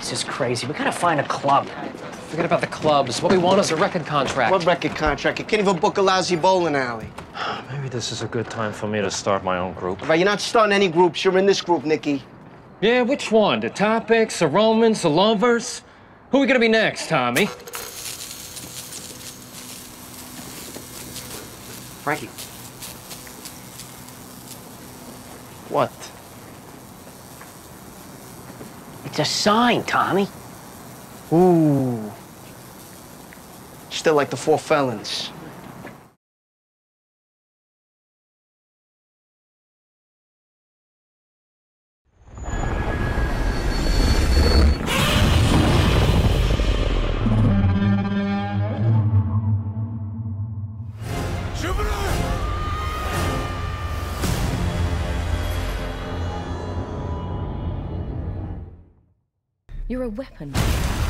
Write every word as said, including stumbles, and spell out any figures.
This is crazy. We gotta find a club. Forget about the clubs. What we want is a record contract. What record contract? You can't even book a lousy bowling alley. Maybe this is a good time for me to start my own group. Right, you're not starting any groups. You're in this group, Nicky. Yeah, which one? The Topics, the Romans, the Lovers? Who are we gonna be next, Tommy? Frankie. What? It's a sign, Tommy. Ooh. Still like the Four Felons. You're a weapon.